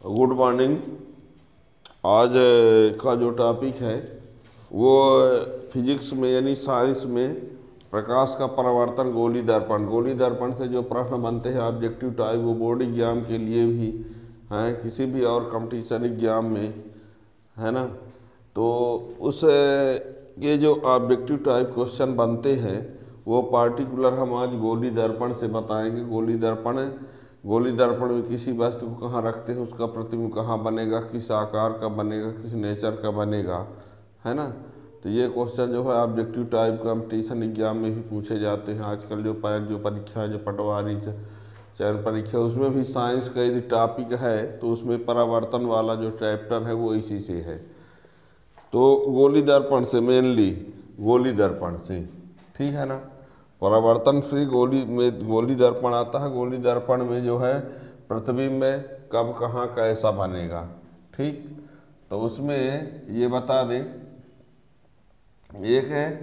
Good morning. आज का जो टॉपिक है वो फिजिक्स में यानी साइंस में प्रकाश का परावर्तन गोली दर्पण। गोली दर्पण से जो प्रश्न बनते हैं ऑब्जेक्टिव टाइप, वो बोर्ड एग्जाम के लिए भी हैं, किसी भी और कंपटीशन एग्जाम में, है ना। तो उस ये जो ऑब्जेक्टिव टाइप क्वेश्चन बनते हैं वो पार्टिकुलर हम आज गोली दर्पण से बताएंगे। गोली दर्पण में किसी वस्तु को कहाँ रखते हैं, उसका प्रतिबिंब कहाँ बनेगा, किस आकार का बनेगा, किस नेचर का बनेगा, है ना। तो ये क्वेश्चन जो है ऑब्जेक्टिव टाइप कंपटीशन एग्जाम में भी पूछे जाते हैं। आजकल जो परीक्षा है, जो पटवारी चयन परीक्षा, उसमें भी साइंस का यदि टॉपिक है तो उसमें परावर्तन वाला जो चैप्टर है वो इसी से है। तो गोली दर्पण से, मेनली गोली दर्पण से, ठीक है ना। परावर्तन से गोली दर्पण आता है। गोली दर्पण में जो है प्रतिबिंब में कब कहाँ कैसा बनेगा, ठीक। तो उसमें ये बता दें, एक है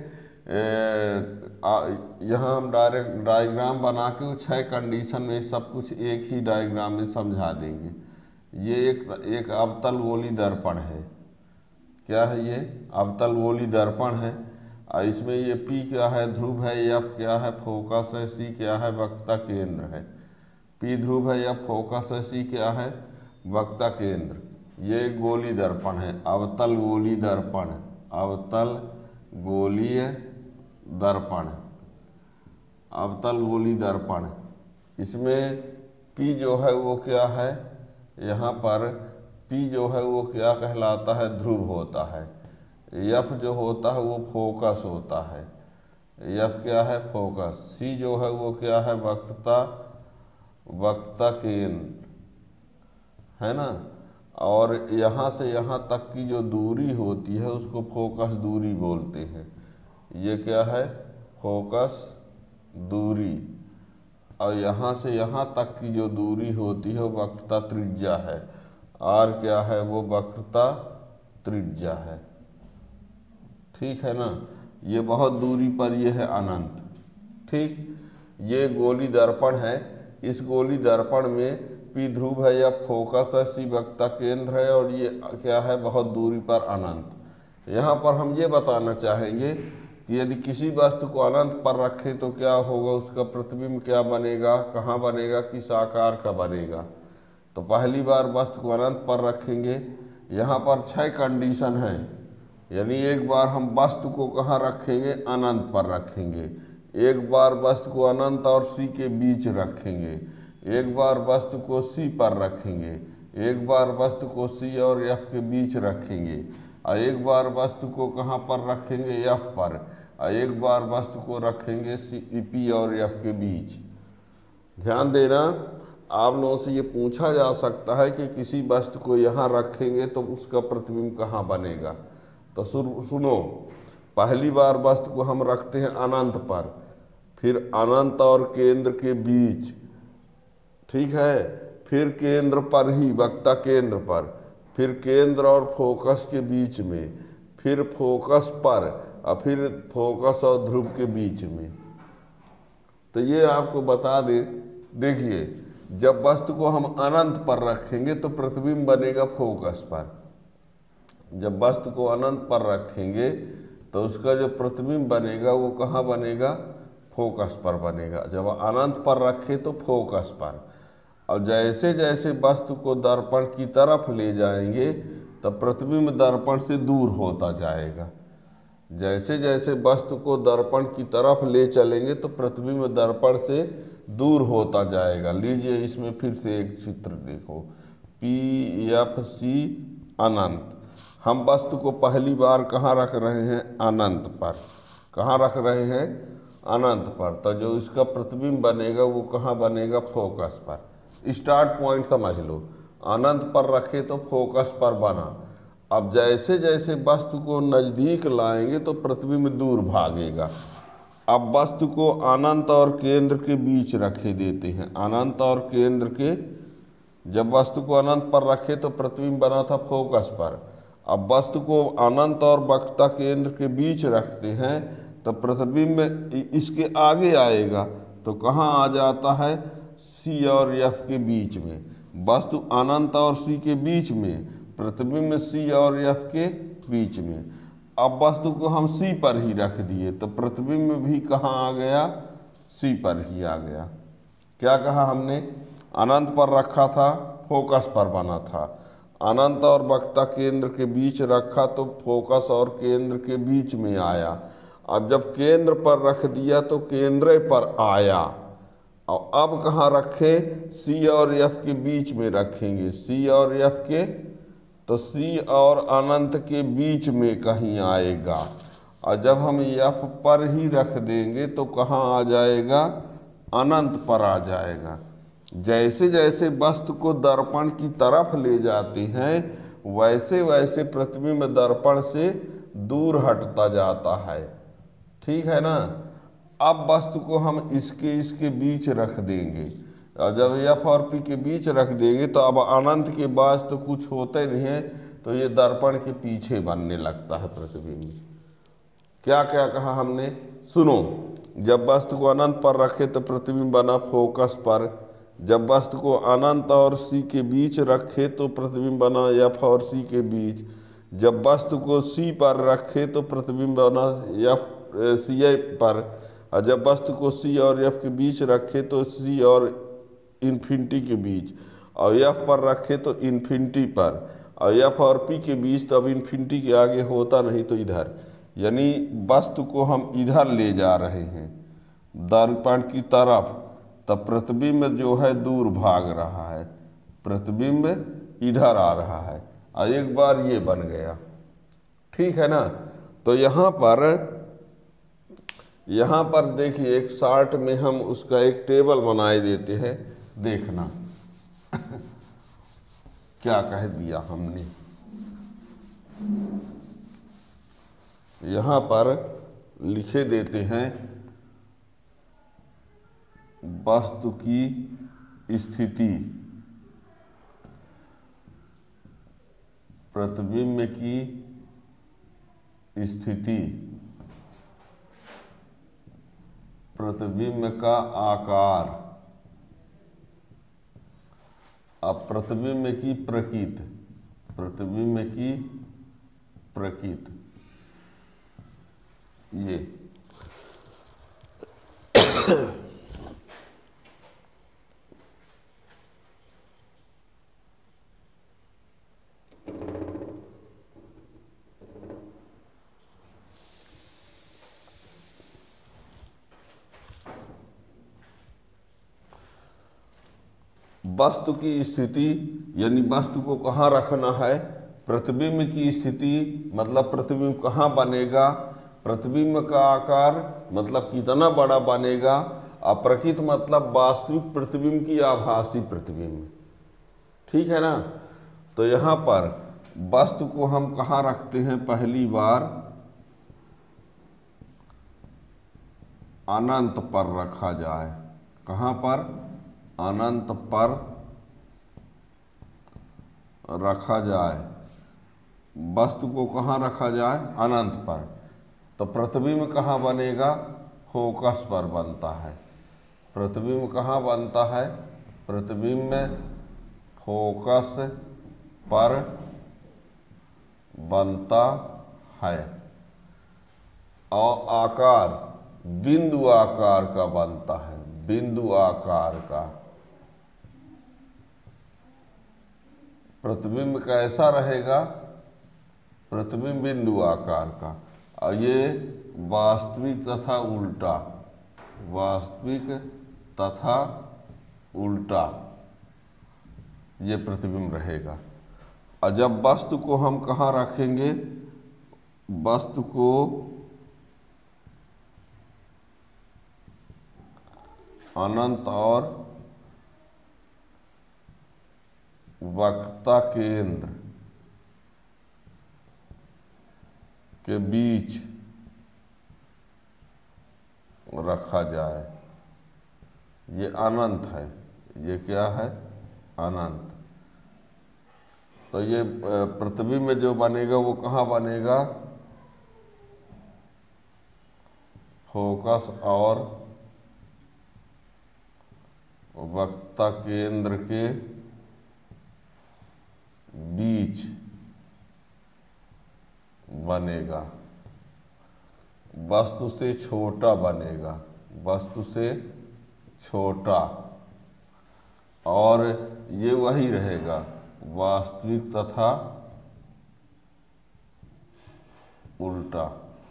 यहाँ हम डायरेक्ट डायग्राम बना के 6 कंडीशन में सब कुछ एक ही डायग्राम में समझा देंगे। ये एक अवतल गोली दर्पण है। क्या है ये? अवतल गोली दर्पण है। इसमें ये P क्या है, ध्रुव है, F क्या है, फोकस है, C क्या है, वक्रता केंद्र है। P ध्रुव है, F फोकस है, C क्या है, वक्रता केंद्र। ये गोली दर्पण है, अवतल गोली दर्पण, अवतल गोलीय दर्पण, अवतल गोली दर्पण। इसमें P जो है वो क्या है, यहाँ पर P जो है वो क्या कहलाता है, ध्रुव होता है। F जो होता है वो फोकस होता है। F क्या है, फोकस। C जो है वो क्या है, वक्रता केंद्र, है ना। और यहाँ से यहाँ तक की जो दूरी होती है उसको फोकस दूरी बोलते हैं। ये क्या है, फोकस दूरी। और यहाँ से यहाँ तक की जो दूरी होती है वो वक्रता त्रिज्या है। R क्या है, वो वक्रता त्रिज्या है, ठीक है ना। ये बहुत दूरी पर ये है अनंत, ठीक। ये गोली दर्पण है। इस गोली दर्पण में P ध्रुव है, या फोकस है, C वक्रता केंद्र है, और ये क्या है, बहुत दूरी पर अनंत। यहाँ पर हम ये बताना चाहेंगे कि यदि किसी वस्तु को अनंत पर रखें तो क्या होगा, उसका प्रतिबिंब क्या बनेगा, कहाँ बनेगा, किस आकार का बनेगा। तो पहली बार वस्तु को अनंत पर रखेंगे। यहाँ पर 6 कंडीशन है, यानी एक बार हम वस्तु को कहाँ रखेंगे, अनंत पर रखेंगे। एक बार वस्तु को अनंत और C के बीच रखेंगे। एक बार वस्तु को C पर रखेंगे। एक बार वस्तु को C और F के बीच रखेंगे। और एक बार वस्तु को कहाँ पर रखेंगे, F पर। और एक बार वस्तु को रखेंगे P और F के बीच। ध्यान देना, आप लोगों से ये पूछा जा सकता है कि किसी वस्तु को यहाँ रखेंगे तो उसका प्रतिबिंब कहाँ बनेगा। तो सुनो, पहली बार वस्तु को हम रखते हैं अनंत पर, फिर अनंत और केंद्र के बीच, ठीक है। फिर केंद्र पर ही, वक्रता केंद्र पर, फिर केंद्र और फोकस के बीच में, फिर फोकस पर, और फिर फोकस और ध्रुव के बीच में। तो ये आपको बता दें, देखिए, जब वस्तु को हम अनंत पर रखेंगे तो प्रतिबिंब बनेगा फोकस पर। जब वस्तु को अनंत पर रखेंगे तो उसका जो प्रतिबिंब बनेगा वो कहाँ बनेगा, फोकस पर बनेगा। जब अनंत पर रखे तो फोकस पर। और जैसे जैसे वस्तु को दर्पण की तरफ ले जाएंगे तब प्रतिबिंब दर्पण से दूर होता जाएगा। जैसे जैसे वस्तु को दर्पण की तरफ ले चलेंगे तो प्रतिबिंब दर्पण से दूर होता जाएगा। लीजिए, इसमें फिर से एक चित्र देखो, PFC अनंत। हम वस्तु को पहली बार कहाँ रख रहे हैं, अनंत पर। कहाँ रख रहे हैं, अनंत पर। तो जो इसका प्रतिबिंब बनेगा वो कहाँ बनेगा, फोकस पर। स्टार्ट पॉइंट समझ लो, अनंत पर रखे तो फोकस पर बना। अब जैसे जैसे वस्तु को नज़दीक लाएंगे तो प्रतिबिंब दूर भागेगा। अब वस्तु को अनंत और केंद्र के बीच रखे देते हैं, अनंत और केंद्र के। जब वस्तु को अनंत पर रखे तो प्रतिबिंब बना था फोकस पर। अब वस्तु को अनंत और वक्रता केंद्र के बीच रखते हैं तो प्रतिबिंब इसके आगे आएगा, तो कहाँ आ जाता है, C और F के बीच में। वस्तु अनंत और सी के बीच में, प्रतिबिंब सी और एफ के बीच में। अब वस्तु को हम सी पर ही रख दिए तो प्रतिबिंब भी कहाँ आ गया, सी पर ही आ गया। क्या कहा हमने, अनंत पर रखा था, फोकस पर बना था। अनंत और वक्ता केंद्र के बीच रखा तो फोकस और केंद्र के बीच में आया। अब जब केंद्र पर रख दिया तो केंद्र पर आया। और अब कहाँ रखे, सी और एफ के बीच में रखेंगे। सी और एफ के, तो सी और अनंत के बीच में कहीं आएगा। और जब हम एफ पर ही रख देंगे तो कहाँ आ जाएगा, अनंत पर आ जाएगा। जैसे जैसे वस्तु को दर्पण की तरफ ले जाते हैं वैसे वैसे प्रतिबिंब दर्पण से दूर हटता जाता है। ठीक है ना। अब वस्तु को हम इसके बीच रख देंगे, और जब एफ और पी के बीच रख देंगे तो अब अनंत के बाद तो कुछ होते नहीं है, तो ये दर्पण के पीछे बनने लगता है प्रतिबिंब। क्या क्या कहा हमने, सुनो, जब वस्तु को अनंत पर रखे तो प्रतिबिंब बना फोकस पर। जब वस्तु को अनंत और सी के बीच रखे तो प्रतिबिंब बना एफ और सी के बीच। जब वस्तु को सी पर रखे तो प्रतिबिंब बना एफ सी पर। और जब वस्तु को सी और एफ के बीच रखे तो सी और इन्फिनिटी के बीच। और एफ पर रखे तो इन्फिनिटी पर। और एफ और पी के बीच तो अब इन्फिनिटी के आगे होता नहीं तो इधर, यानी वस्तु को हम इधर ले जा रहे हैं दर्पण की तरफ, तब प्रतिबिंब जो है दूर भाग रहा है, प्रतिबिंब इधर आ रहा है। और एक बार ये बन गया, ठीक है ना। तो यहाँ पर देखिए एक चार्ट में हम उसका एक टेबल बनाए देते हैं, देखना क्या कह दिया हमने। यहाँ पर लिखे देते हैं वस्तु की स्थिति, प्रतिबिंब की स्थिति, प्रतिबिंब का आकार, अब प्रतिबिंब की प्रकृति, प्रतिबिंब की प्रकृति, ये वस्तु की स्थिति यानी वस्तु को कहाँ रखना है, प्रतिबिंब की स्थिति मतलब प्रतिबिंब कहाँ बनेगा, प्रतिबिंब का आकार मतलब कितना बड़ा बनेगा, अप्रकृत मतलब वास्तविक प्रतिबिंब की आभासी प्रतिबिंब। ठीक है ना। तो यहाँ पर वस्तु को हम कहाँ रखते हैं, पहली बार अनंत पर रखा जाए। कहाँ पर, अनंत पर रखा जाए। वस्तु को कहाँ रखा जाए, अनंत पर। तो प्रतिबिंब कहाँ बनेगा, फोकस पर बनता है। प्रतिबिंब कहाँ बनता है, प्रतिबिंब फोकस पर बनता है। और आकार बिंदु आकार का बनता है, बिंदु आकार का। प्रतिबिंब कैसा रहेगा, प्रतिबिंब बिंदु आकार का। और ये वास्तविक तथा उल्टा, वास्तविक तथा उल्टा ये प्रतिबिंब रहेगा। और जब वस्तु को हम कहाँ रखेंगे, वस्तु को अनंत और वक्ता केंद्र के बीच रखा जाए। ये अनंत है, ये क्या है, अनंत। तो ये प्रतिबिंब में जो बनेगा वो कहाँ बनेगा, फोकस और वक्ता केंद्र के बीच बनेगा, वस्तु से छोटा बनेगा, वस्तु से छोटा, और ये वही रहेगा वास्तविक तथा उल्टा।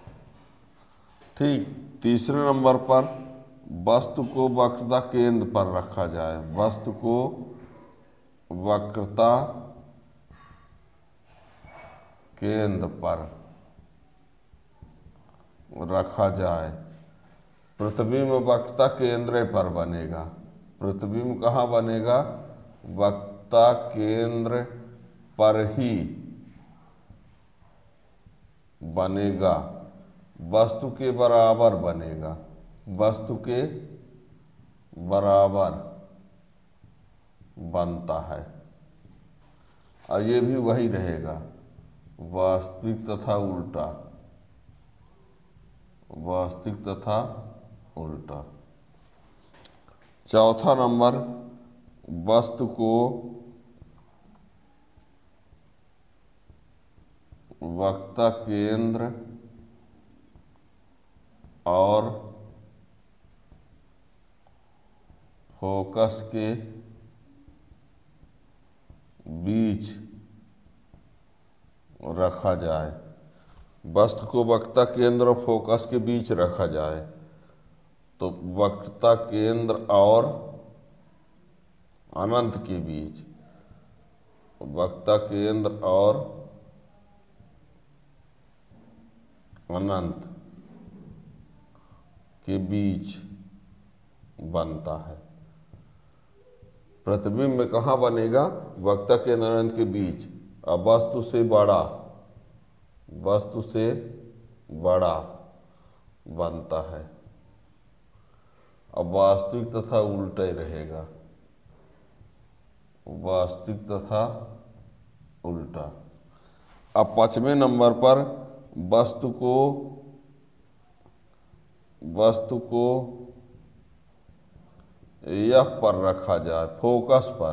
ठीक। तीसरे नंबर पर वस्तु को वक्रता केंद्र पर रखा जाए, वस्तु को वक्रता केंद्र पर रखा जाए। प्रतिबिंब वक्रता केंद्र पर बनेगा, प्रतिबिंब कहाँ बनेगा? वक्रता केंद्र पर ही बनेगा, वस्तु के बराबर बनेगा, वस्तु के बराबर बनता है, और ये भी वही रहेगा वास्तविक तथा उल्टा, वास्तविक तथा उल्टा। चौथा नंबर, वस्तु को वक्रता केंद्र और फोकस के बीच रखा जाए, वस्तु को वक्रता केंद्र और फोकस के बीच रखा जाए। तो वक्रता केंद्र और अनंत के बीच, वक्रता केंद्र और अनंत के बीच बनता है। प्रतिबिंब में कहाँ बनेगा? वक्रता केंद्र अनंत के बीच, और वस्तु से बड़ा, वस्तु से बड़ा बनता है। अब वास्तविक तथा उल्टा ही रहेगा, वास्तविक तथा उल्टा। अब पांचवें नंबर पर वस्तु को यह पर रखा जाए, फोकस पर,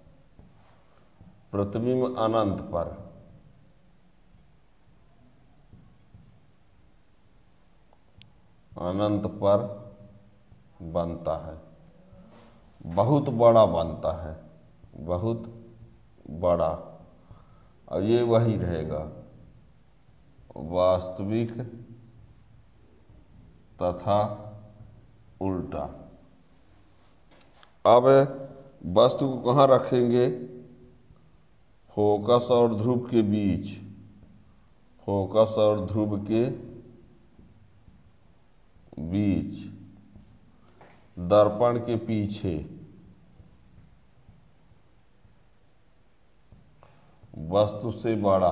प्रतिबिंब अनंत पर, अनंत पर बनता है, बहुत बड़ा बनता है, बहुत बड़ा, और ये वही रहेगा वास्तविक तथा उल्टा। अब वस्तु को कहाँ रखेंगे? फोकस और ध्रुव के बीच, फोकस और ध्रुव के बीच, दर्पण के पीछे, वस्तु से बड़ा,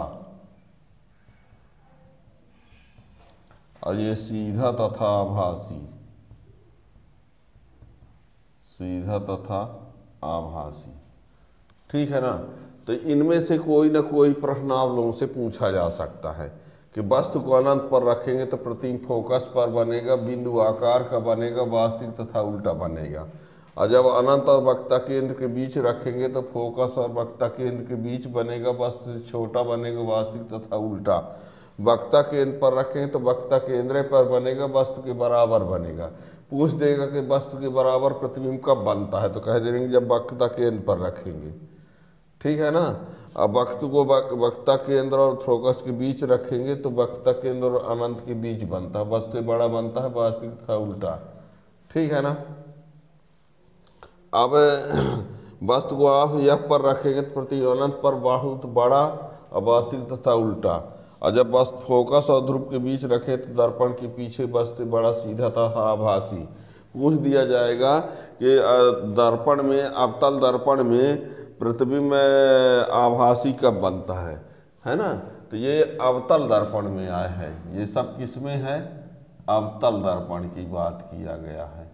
और ये सीधा तथा आभासी, सीधा तथा आभासी। ठीक है ना? तो इनमें से कोई ना कोई प्रश्न आप लोगों से पूछा जा सकता है कि वस्तु को अनंत पर रखेंगे तो प्रतिबिंब फोकस पर बनेगा, बिंदु आकार का बनेगा, वास्तविक तथा उल्टा बनेगा। और जब अनंत और वक्रता केंद्र के बीच रखेंगे तो फोकस और वक्रता केंद्र के बीच बनेगा, वस्तु से छोटा बनेगा, वास्तविक तथा उल्टा। वक्रता केंद्र पर रखेंगे तो वक्रता केंद्र पर बनेगा, वस्तु के बराबर बनेगा। पूछ देगा कि वस्तु के बराबर प्रतिबिंब कब बनता है, तो कह देंगे जब वक्रता केंद्र पर रखेंगे। ठीक है ना? अब वस्तु को वक्रता केंद्र और फोकस के बीच रखेंगे तो वक्रता केंद्र और अनंत के बीच बनता है, वस्तु से बड़ा बनता है, वास्तविक तथा उल्टा। ठीक है ना? अब वस्तु को आप यह पर रखेंगे तो प्रतिबिंब अनंत पर बहुत बड़ा और वास्तविक तथा उल्टा। और जब वस्तु फोकस और ध्रुव के बीच रखे तो दर्पण के पीछे वस्तु बड़ा, सीधा तथा आभासी। पूछ दिया जाएगा कि दर्पण में, अवतल दर्पण में प्रतिबिंब आभासी कब बनता है ना? तो ये अवतल दर्पण में आया है, ये सब किस में है? अवतल दर्पण की बात किया गया है,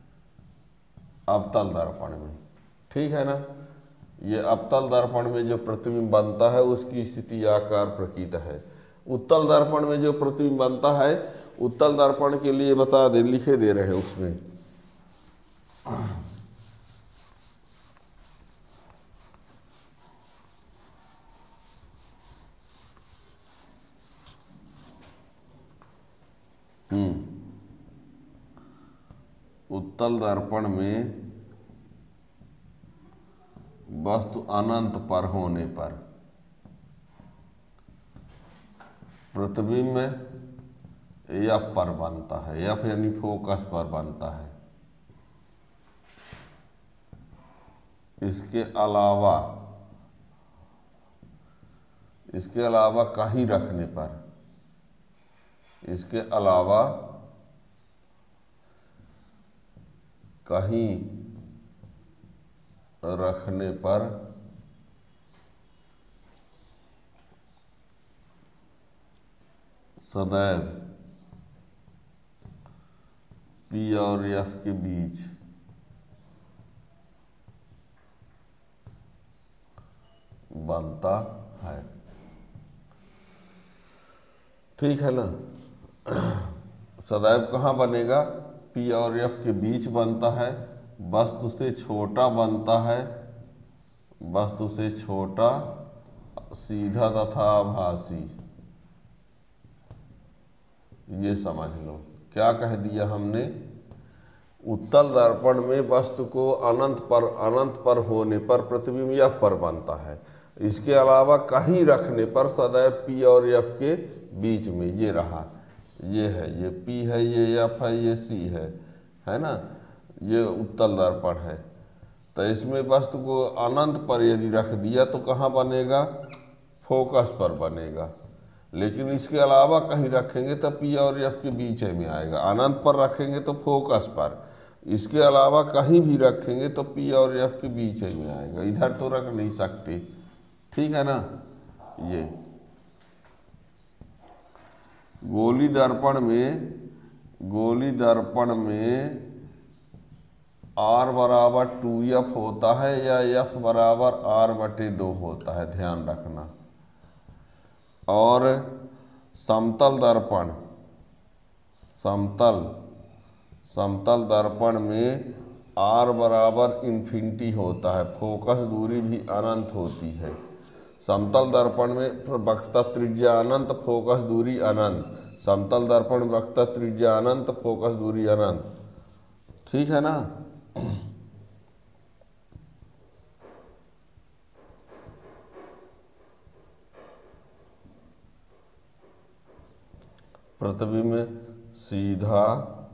अवतल दर्पण में। ठीक है ना? ये अवतल दर्पण में जो प्रतिबिंब बनता है उसकी स्थिति आकार प्रकृति है। उत्तल दर्पण में जो प्रतिबिंब बनता है, उत्तल दर्पण के लिए बता दे, लिखे दे रहे हैं उसमें, उत्तल दर्पण में वस्तु अनंत पर होने पर प्रतिबिंब एफ पर बनता है, एफ यानी फोकस पर बनता है। इसके अलावा कहीं रखने पर, इसके अलावा कहीं रखने पर सदैव पी और एफ के बीच बनता है। ठीक है ना। सदैव कहाँ बनेगा? पी और एफ के बीच बनता है, वस्तु से छोटा बनता है, वस्तु से छोटा, सीधा तथा आभासी। ये समझ लो क्या कह दिया हमने। उत्तल दर्पण में वस्तु को अनंत पर होने पर प्रतिबिंब एफ पर बनता है। इसके अलावा कहीं रखने पर सदैव पी और एफ के बीच में, ये रहा, ये है, ये पी है, ये एफ है, ये सी है ना, ये उत्तल दर्पण है। तो इसमें वस्तु को अनंत पर यदि रख दिया तो कहाँ बनेगा? फोकस पर बनेगा। लेकिन इसके अलावा कहीं रखेंगे तो पी और एफ के बीच में आएगा। अनंत पर रखेंगे तो फोकस पर, इसके अलावा कहीं भी रखेंगे तो पी और एफ के बीच में आएगा, इधर तो रख नहीं सकते। ठीक है ना। ये गोली दर्पण में R बराबर 2F होता है या F बराबर R/2 होता है, ध्यान रखना। और समतल दर्पण में R बराबर इन्फिनिटी होता है, फोकस दूरी भी अनंत होती है। समतल दर्पण में वक्रता त्रिज्या अनंत, फोकस दूरी अनंत। समतल दर्पण वक्रता त्रिज्या अनंत, फोकस दूरी अनंत। ठीक है ना। प्रतिबिंब सीधा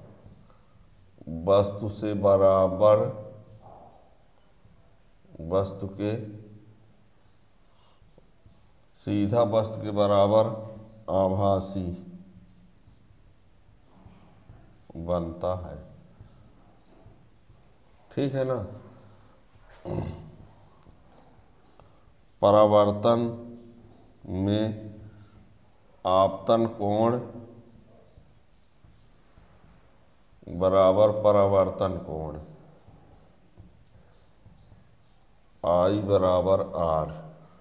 वस्तु से बराबर, सीधा वस्तु के बराबर आभासी बनता है। ठीक है ना। परावर्तन में आपतन कोण बराबर परावर्तन कोण, I बराबर R।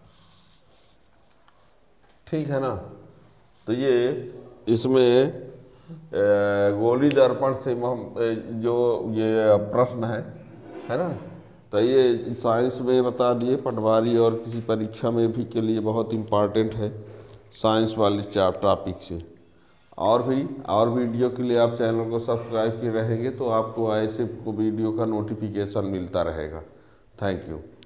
ठीक है ना। तो ये इसमें गोली दर्पण से जो ये प्रश्न है ना, तो ये साइंस में बता दिए, पटवारी और किसी परीक्षा में भी के लिए बहुत इम्पॉर्टेंट है साइंस वाले टॉपिक से। और वीडियो के लिए आप चैनल को सब्सक्राइब किए रहेंगे तो आपको ऐसे वीडियो का नोटिफिकेशन मिलता रहेगा। Thank you.